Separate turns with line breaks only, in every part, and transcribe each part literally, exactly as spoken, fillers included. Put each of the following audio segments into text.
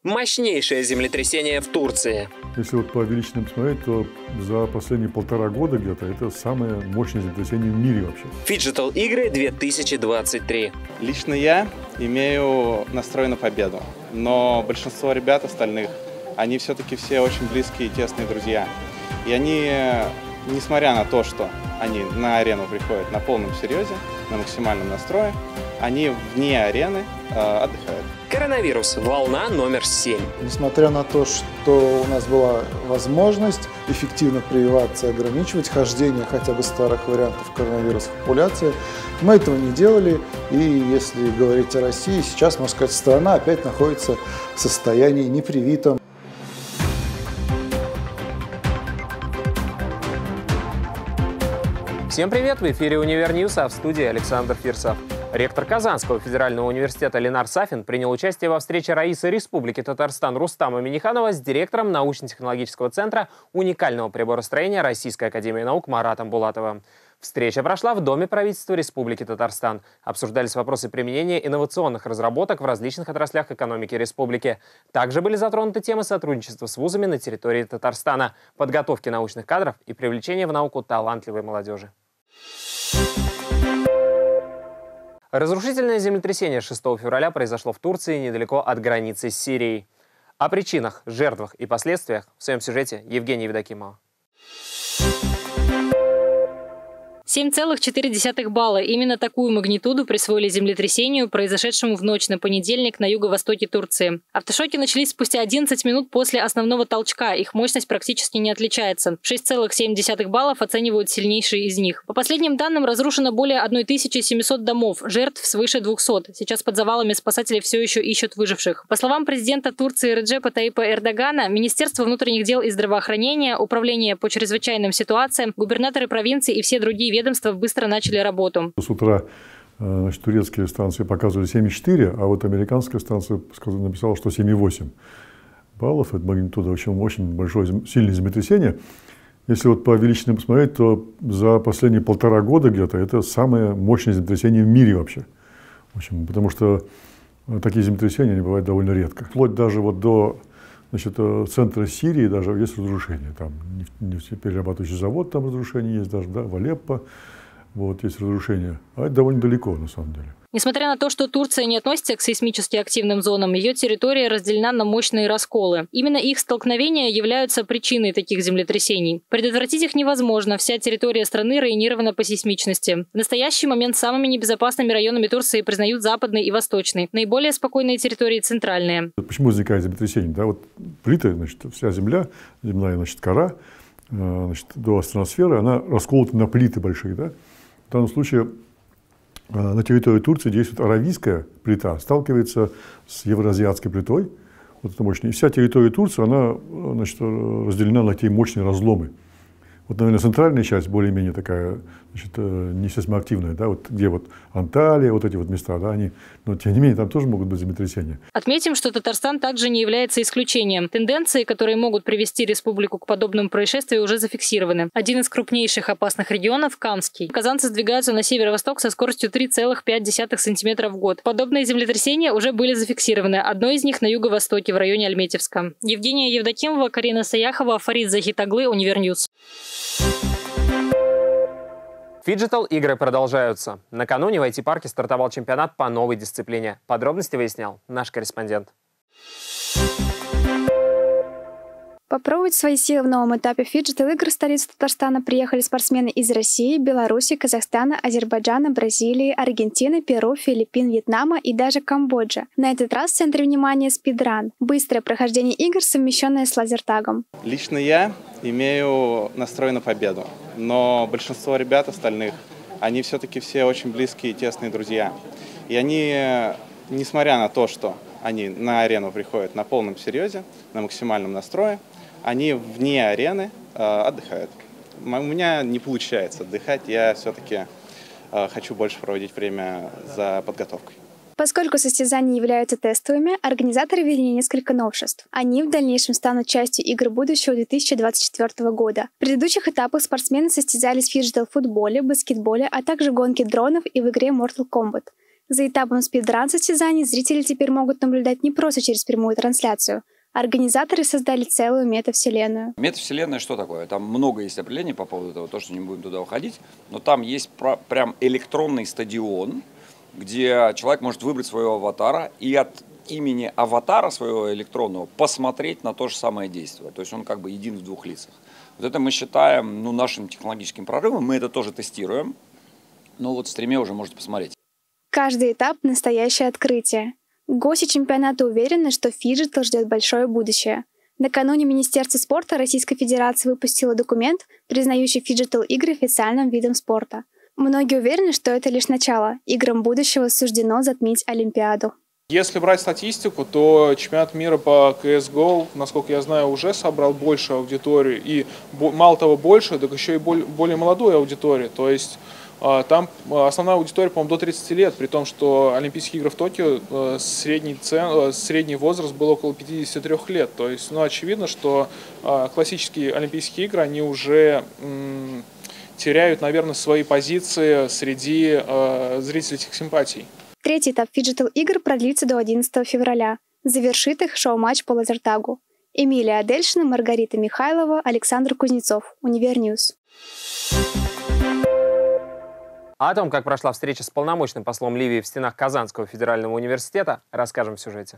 Мощнейшее землетрясение в Турции.
Если вот по величинам смотреть, то за последние полтора года где-то это самое мощное землетрясение в мире вообще.
Фиджитал игры две тысячи двадцать три.
Лично я имею настрой на победу, но большинство ребят остальных, они все-таки все очень близкие и тесные друзья. И они, несмотря на то, что они на арену приходят на полном серьезе, на максимальном настрое, они вне арены э, отдыхают.
Коронавирус. Волна номер семь.
Несмотря на то, что у нас была возможность эффективно прививаться и ограничивать хождение хотя бы старых вариантов коронавируса в популяции, мы этого не делали. И если говорить о России, сейчас, можно сказать, страна опять находится в состоянии непривитом.
Всем привет! В эфире «Универньюз», а в студии Александр Фирсов. Ректор Казанского федерального университета Ленар Сафин принял участие во встрече раисы Республики Татарстан Рустама Миниханова с директором научно-технологического центра уникального приборостроения Российской академии наук Маратом Булатовым. Встреча прошла в Доме правительства Республики Татарстан. Обсуждались вопросы применения инновационных разработок в различных отраслях экономики республики. Также были затронуты темы сотрудничества с вузами на территории Татарстана, подготовки научных кадров и привлечения в науку талантливой молодежи. Разрушительное землетрясение шестого февраля произошло в Турции, недалеко от границы с Сирией. О причинах, жертвах и последствиях в своем сюжете Евгения Евдокимова.
семь целых четыре десятых балла. Именно такую магнитуду присвоили землетрясению, произошедшему в ночь на понедельник на юго-востоке Турции. Автошоки начались спустя одиннадцать минут после основного толчка. Их мощность практически не отличается. шесть целых семь десятых баллов оценивают сильнейшие из них. По последним данным, разрушено более тысячи семисот домов, жертв свыше двухсот. Сейчас под завалами спасатели все еще ищут выживших. По словам президента Турции Реджепа Таипа Эрдогана, Министерство внутренних дел и здравоохранения, Управление по чрезвычайным ситуациям, губернаторы провинций и все другие ведомства быстро начали работу.
С утра значит, турецкие станции показывали семь и четыре, а вот американская станция написала, что семь и восемь баллов. Это магнитуда очень, очень большое, сильное землетрясение. Если вот по величинам посмотреть, то за последние полтора года где-то это самое мощное землетрясение в мире вообще. В общем, потому что такие землетрясения они бывают довольно редко. Вплоть даже вот до значит, центра Сирии даже есть разрушения. Там нефтеперерабатывающий завод, там разрушения есть даже, да, в Алеппо. Вот, есть разрушения. А это довольно далеко, на самом деле.
Несмотря на то, что Турция не относится к сейсмически активным зонам, ее территория разделена на мощные расколы. Именно их столкновения являются причиной таких землетрясений. Предотвратить их невозможно. Вся территория страны районирована по сейсмичности. В настоящий момент самыми небезопасными районами Турции признают западный и восточный. Наиболее спокойные территории центральные.
Почему возникает землетрясение? Да, вот плиты, значит, вся земля, земная, значит, кора, значит, до астроносферы, она расколота на плиты большие, да? В данном случае на территории Турции действует аравийская плита, сталкивается с евроазиатской плитой. Вот это мощная. И вся территория Турции, она, значит, разделена на такие мощные разломы. Вот, наверное, центральная часть более-менее такая, значит, не сейсмоактивная, да, вот где вот Анталия, вот эти вот места, да, они, но тем не менее там тоже могут быть землетрясения.
Отметим, что Татарстан также не является исключением. Тенденции, которые могут привести республику к подобным происшествиям, уже зафиксированы. Один из крупнейших опасных регионов – Камский. Казанцы сдвигаются на северо-восток со скоростью три целых пять десятых сантиметра в год. Подобные землетрясения уже были зафиксированы. Одно из них на юго-востоке, в районе Альметьевска. Евгения Евдокимова, Карина Саяхова, Фарид Захитаглы, Универньюз.
Фиджитал игры продолжаются. Накануне в ай ти-парке стартовал чемпионат по новой дисциплине. Подробности выяснял наш корреспондент.
Попробовать свои силы в новом этапе фиджитал-игр в столицу Татарстана приехали спортсмены из России, Беларуси, Казахстана, Азербайджана, Бразилии, Аргентины, Перу, Филиппин, Вьетнама и даже Камбоджа. На этот раз в центре внимания спидран – быстрое прохождение игр, совмещенное с лазертагом.
Лично я имею настрой на победу, но большинство ребят остальных, они все-таки все очень близкие и тесные друзья. И они, несмотря на то, что они на арену приходят на полном серьезе, на максимальном настрое, они вне арены э, отдыхают. У меня не получается отдыхать, я все-таки э, хочу больше проводить время за подготовкой.
Поскольку состязания являются тестовыми, организаторы ввели несколько новшеств. Они в дальнейшем станут частью игр будущего две тысячи двадцать четвёртого года. В предыдущих этапах спортсмены состязались в фиджитал-футболе, баскетболе, а также гонке дронов и в игре Mortal Kombat. За этапом спидран-состязаний зрители теперь могут наблюдать не просто через прямую трансляцию. Организаторы создали целую метавселенную.
Метавселенная что такое? Там много есть определений по поводу того, то, что не будем туда уходить, но там есть прям электронный стадион, где человек может выбрать своего аватара и от имени аватара своего электронного посмотреть на то же самое действие. То есть он как бы един в двух лицах. Вот это мы считаем ну, нашим технологическим прорывом, мы это тоже тестируем, но вот в стриме уже можете посмотреть.
Каждый этап – настоящее открытие. Гости чемпионата уверены, что фиджитал ждет большое будущее. Накануне Министерство спорта Российской Федерации выпустило документ, признающий фиджитал-игры официальным видом спорта. Многие уверены, что это лишь начало. Играм будущего суждено затмить Олимпиаду.
Если брать статистику, то чемпионат мира по си эс го, насколько я знаю, уже собрал больше аудитории. И мало того больше, так еще и более молодую аудиторию. То есть там основная аудитория, по-моему, до тридцати лет, при том, что Олимпийские игры в Токио средний, цен, средний возраст был около пятидесяти трёх лет. То есть, ну, очевидно, что классические Олимпийские игры, они уже м, теряют, наверное, свои позиции среди э, зрителей этих симпатий.
Третий этап фиджитал-игр продлится до одиннадцатого февраля. Завершит их шоу-матч по лазертагу. Эмилия Адельшина, Маргарита Михайлова, Александр Кузнецов. Универньюз.
О том, как прошла встреча с полномочным послом Ливии в стенах Казанского федерального университета, расскажем в сюжете.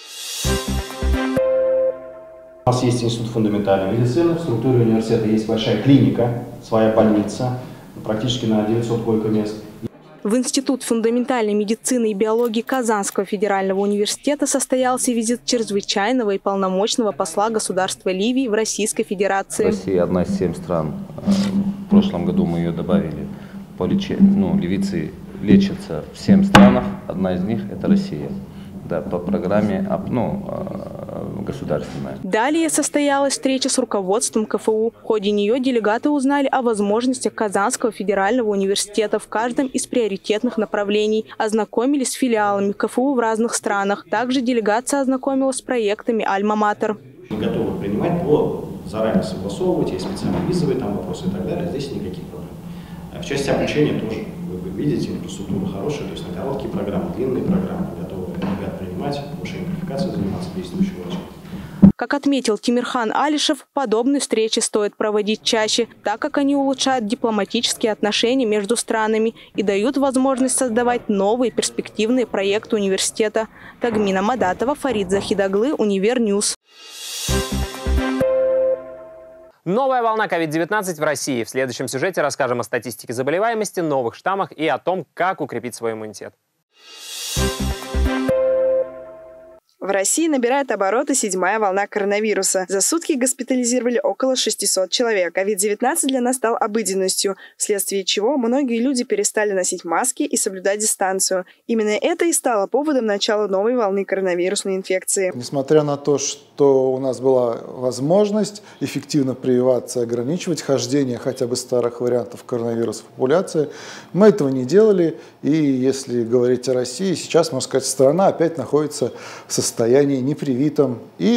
У нас есть институт фундаментальной медицины, в структуре университета есть большая клиника, своя больница, практически на девятьсот койко-мест.
В Институт фундаментальной медицины и биологии Казанского федерального университета состоялся визит чрезвычайного и полномочного посла государства Ливии в Российской Федерации.
Россия одна из семь стран. В прошлом году мы ее добавили. По лечению. Ну, ливийцы лечатся в семь странах, одна из них это Россия. Да, по программе ну, государственная.
Далее состоялась встреча с руководством ка эф у. В ходе нее делегаты узнали о возможностях Казанского федерального университета в каждом из приоритетных направлений, ознакомились с филиалами ка эф у в разных странах. Также делегация ознакомилась с проектами «Альма-Матер».
Мы готовы принимать, но заранее согласовывать, есть специальные визовые там вопросы и так далее. Здесь никаких проблем. В части обучения тоже, вы видите, инфраструктура хорошая, то есть на короткие программы, длинные программы, готовы ребят принимать, повышение квалификации заниматься действующим врачом.
Как отметил Тимирхан Алишев, подобные встречи стоит проводить чаще, так как они улучшают дипломатические отношения между странами и дают возможность создавать новые перспективные проекты университета. Тагмина Мадатова, Фарид Захидаглы, Универньюз.
Новая волна ковид девятнадцать в России. В следующем сюжете расскажем о статистике заболеваемости, новых штаммах и о том, как укрепить свой иммунитет.
В России набирает обороты седьмая волна коронавируса. За сутки госпитализировали около шестисот человек. ковид девятнадцать для нас стал обыденностью, вследствие чего многие люди перестали носить маски и соблюдать дистанцию. Именно это и стало поводом начала новой волны коронавирусной инфекции.
Несмотря на то, что у нас была возможность эффективно прививаться и ограничивать хождение хотя бы старых вариантов коронавируса в популяции, мы этого не делали. И если говорить о России, сейчас, можно сказать, страна опять находится в состоянии состоянии непривитом.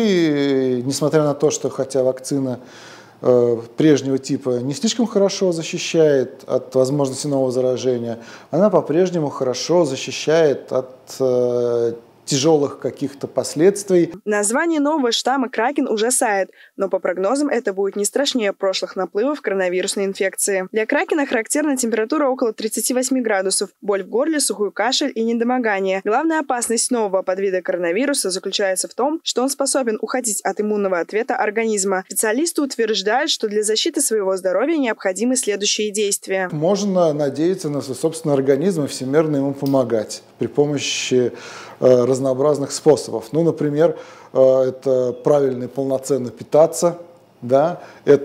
И несмотря на то, что хотя вакцина э, прежнего типа не слишком хорошо защищает от возможности нового заражения, она по-прежнему хорошо защищает от э, тяжелых каких-то последствий.
Название нового штамма «Кракен» ужасает, но по прогнозам это будет не страшнее прошлых наплывов коронавирусной инфекции. Для Кракена характерна температура около тридцати восьми градусов, боль в горле, сухой кашель и недомогание. Главная опасность нового подвида коронавируса заключается в том, что он способен уходить от иммунного ответа организма. Специалисты утверждают, что для защиты своего здоровья необходимы следующие действия.
Можно надеяться на свой собственный организм и всемерно ему помогать при помощи э, разнообразных способов. Ну, например, э, это правильно и полноценно питаться, да,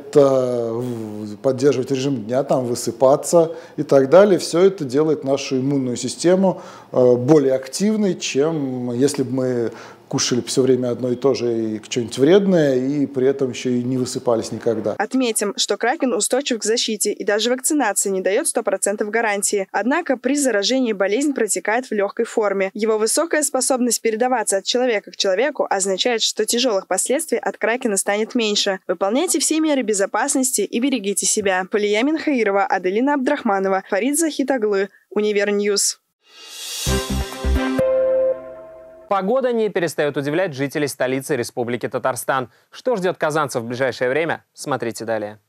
это поддерживать режим дня, там, высыпаться и так далее. Все это делает нашу иммунную систему э, более активной, чем если бы мы кушали все время одно и то же и что-нибудь вредное, и при этом еще и не высыпались никогда.
Отметим, что Кракен устойчив к защите, и даже вакцинация не дает сто процентов гарантии. Однако при заражении болезнь протекает в легкой форме. Его высокая способность передаваться от человека к человеку означает, что тяжелых последствий от Кракена станет меньше. Выполняйте все меры безопасности и берегите себя. Полия Минхаирова, Аделина Абдрахманова, Фарид Захидаглы, Универньюз.
Погода не перестает удивлять жителей столицы Республики Татарстан. Что ждет казанцев в ближайшее время? Смотрите далее.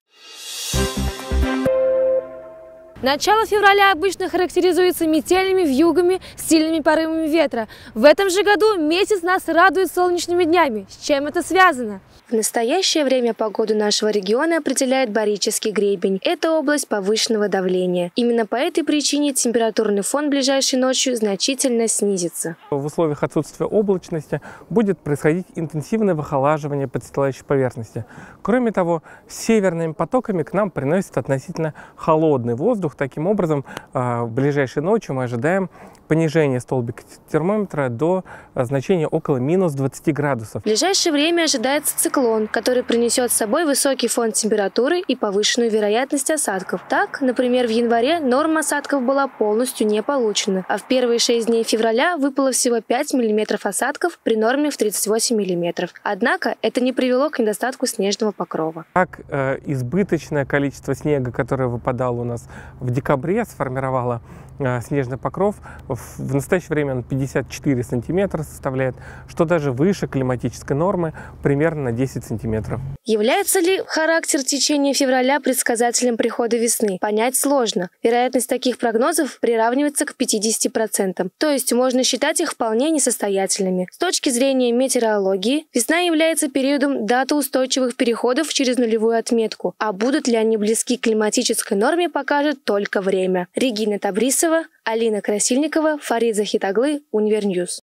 Начало февраля обычно характеризуется метельными вьюгами, сильными порывами ветра. В этом же году месяц нас радует солнечными днями. С чем это связано?
В настоящее время погоду нашего региона определяет Барический гребень. Это область повышенного давления. Именно по этой причине температурный фон ближайшей ночью значительно снизится.
В условиях отсутствия облачности будет происходить интенсивное выхолаживание подстилающей поверхности. Кроме того, северными потоками к нам приносит относительно холодный воздух. Таким образом, в ближайшей ночью мы ожидаем понижение столбика термометра до значения около минус двадцати градусов.
В ближайшее время ожидается циклон, который принесет с собой высокий фон температуры и повышенную вероятность осадков. Так, например, в январе норма осадков была полностью не получена, а в первые шесть дней февраля выпало всего пять миллиметров осадков при норме в тридцать восемь миллиметров. Однако это не привело к недостатку снежного покрова.
Так, э, избыточное количество снега, которое выпадало у нас в декабре, сформировало э, снежный покров. В, в настоящее время он пятьдесят четыре сантиметра составляет, что даже выше климатической нормы, примерно на десять сантиметров.
Является ли характер течения февраля предсказателем прихода весны? Понять сложно. Вероятность таких прогнозов приравнивается к пятидесяти процентам, то есть можно считать их вполне несостоятельными. С точки зрения метеорологии, весна является периодом датоустойчивых переходов через нулевую отметку, а будут ли они близки к климатической норме, покажет только время. Регина Табрисова, Алина Красильникова, Фарид Захитаглы, Универньюз.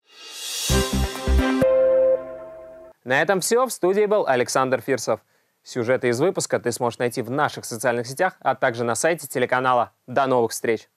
На этом все. В студии был Александр Фирсов. Сюжеты из выпуска ты сможешь найти в наших социальных сетях, а также на сайте телеканала. До новых встреч!